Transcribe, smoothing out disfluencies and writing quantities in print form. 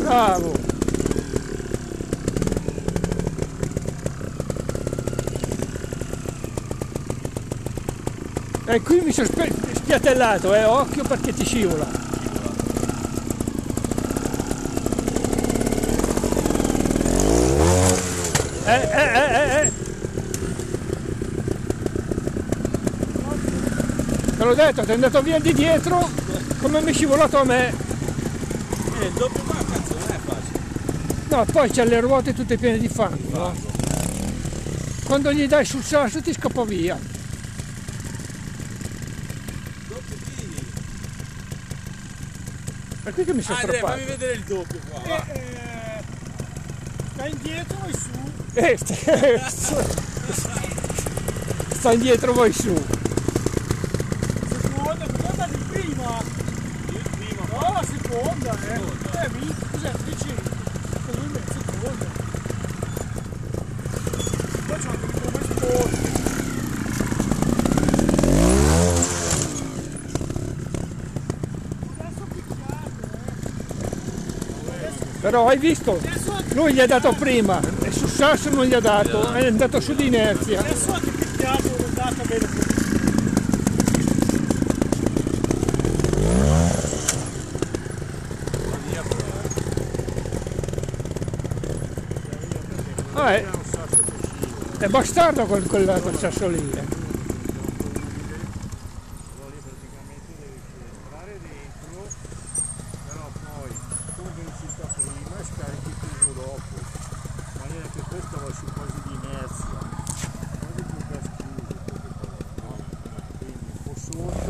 Bravo. E qui mi sono spiattellato, occhio perché ti scivola. Te l'ho detto, ti è andato via di dietro come mi è scivolato a me. Il doppio qua cazzo non è facile. No, poi c'ha le ruote tutte piene di fango, no? Quando gli dai sul sasso ti scappa via. Doppio qui. Per qui che mi sono Andrea, strappato. fammi vedere il doppio qua. Va. Stai indietro e su. Sta indietro, vai su. Seconda di prima. Il primo. No, la seconda, cos'è? Dici? Seconda. Poi c'ho anche come sporco. Adesso picchiato, Però hai visto? Lui gli ha dato prima e sul sasso non gli ha dato, è andato su di inerzia. Adesso anche picchiato è andata bene così. È bastardo quel sasso lì. Quello lì praticamente devi entrare dentro, però poi tu vinci il prima e scarichi tutto dopo, in maniera che questo va su quasi di inerzia, quasi più gas chiuso, quindi un po' sotto